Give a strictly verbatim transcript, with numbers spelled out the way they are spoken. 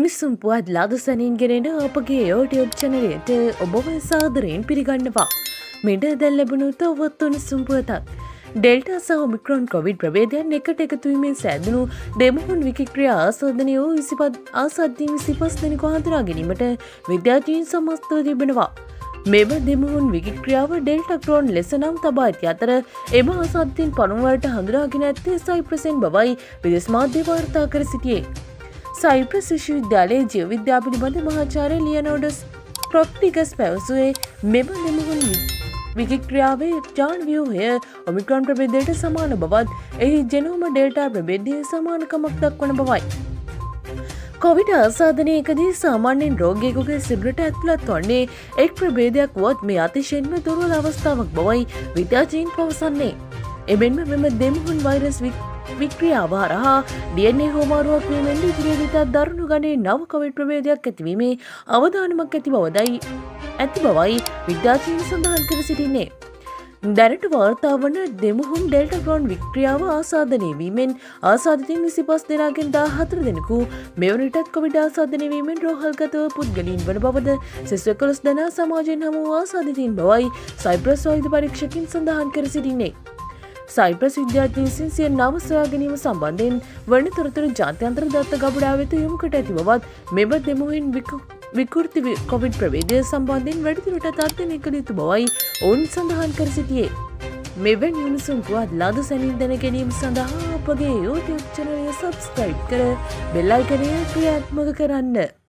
උණුසුම් පුවත් ලාදසනින් ගෙනෙන අපගේ YouTube චැනලයට ඔබව සාදරයෙන් පිළිගන්නවා. මෙඩ දැන් ලැබුණු තවත් උණුසුම් පුවතක්. ඩෙල්ටා සහ ඔමික්‍රෝන් කොවිඩ් ප්‍රභේදයන් එකට එකතු වීමෙන් සෑදුණු දෙමුහුන් විකික්‍රියා ආසාදනය වූ විසිපස් ආසාදීන් විසිපස් දෙනෙකු හඳුනා ගැනීමට විද්‍යාඥයින් සමස්තව තිබෙනවා. මෙම දෙමුහුන් විකික්‍රියාව ඩෙල්ටා ක්‍රෝන් ලෙස නම් තබා ඇති අතර එම ආසාදිතයින් පළමුවරට හඳුනාගෙන ඇත්තේ සයිප්‍රසෙන් බවයි විදේශ මාධ්‍ය වාර්තා කර සිටියේ. සයිප්‍රස් විශ්වවිද්‍යාලයේ ජීව විද්‍යාව පිළිබඳ මහාචාර්ය ලියනෝඩස් ප්‍රොක්ටිකස් පැවසුවේ මෙම දෙමුහුන් විකික්‍රියාවේ ජාන ව්‍යුහය ඔමික්‍රෝන් ප්‍රභේදයට සමාන බවත් එහි ජෙනෝම ඩෙල්ටා ප්‍රභේදයේ සමානකමක් දක්වන බවයි. කොවිඩ් ආසාදනයකදී සාමාන්‍යයෙන් රෝගියෙකුගේ සිරුරට ඇතුළත් වන්නේ එක් ප්‍රභේදයක් වුවත් මේ අතිශයින්ම දුර්වල අවස්ථාවක් බවයි විද්‍යාඥයින් පවසන්නේ. එමෙන්ම මෙම දෙමුහුන් වෛරස් වික්‍රියාව හරහා ඩී එන් ඒ හෝමාරුවක් වීමෙන් ඉදිරියේදීත් දරුණු ගණයේ නව කොවිඩ් ප්‍රභේදයක් ඇතිවීමේ අවදානමක් ඇති බවයි ඇති බවයි විද්‍යාඥයින් සඳහන් කර සිටින්නේ. දැනට වාර්තා වන දෙමුහුන් ඩෙල්ටා ක්‍රෝන් වික්‍රියාව ආසාදනය වීමෙන් ආසාදිතයින් විසිපස් දෙනාගෙන් දාහතර දෙනෙකු මෙවරටත් කොවිඩ් ආසාදනය වීමෙන් රෝහල්ගතව පුද්ගලයින් වන බවද සිසු එකොළොස් දෙනා සමාජයෙන් හමු වූ ආසාදිතයින් බවයි සයිප්‍රස් වෛද්‍ය පරීක්ෂකයින් සඳහන් කර සිටින්නේ. සයිප්‍රස් විද්‍යාඥයින් විසින් සිය නව සොයා ගැනීම සම්බන්ධයෙන් වන තොරතුරු ජාත්‍යන්තර දත්ත ගබඩාව වෙත යොමු කොට ඇති බවත් මෙම දෙමුහුන් විකෘති කොවිඩ් ප්‍රභේදය සම්බන්ධයෙන් වැඩිදුරටත් අධ්‍යයනය කළ යුතු බවයි ඔවුන් සඳහන් කර සිටියේ. මෙවැනි උණුසුම් පුවත් ලාද සැනින් දැන ගැනීම සඳහා අපගේ YouTube චැනලය සබ්ස්ක්‍රයිබ් කර බෙල් අයිකනය ක්‍රියාත්මක කරන්න.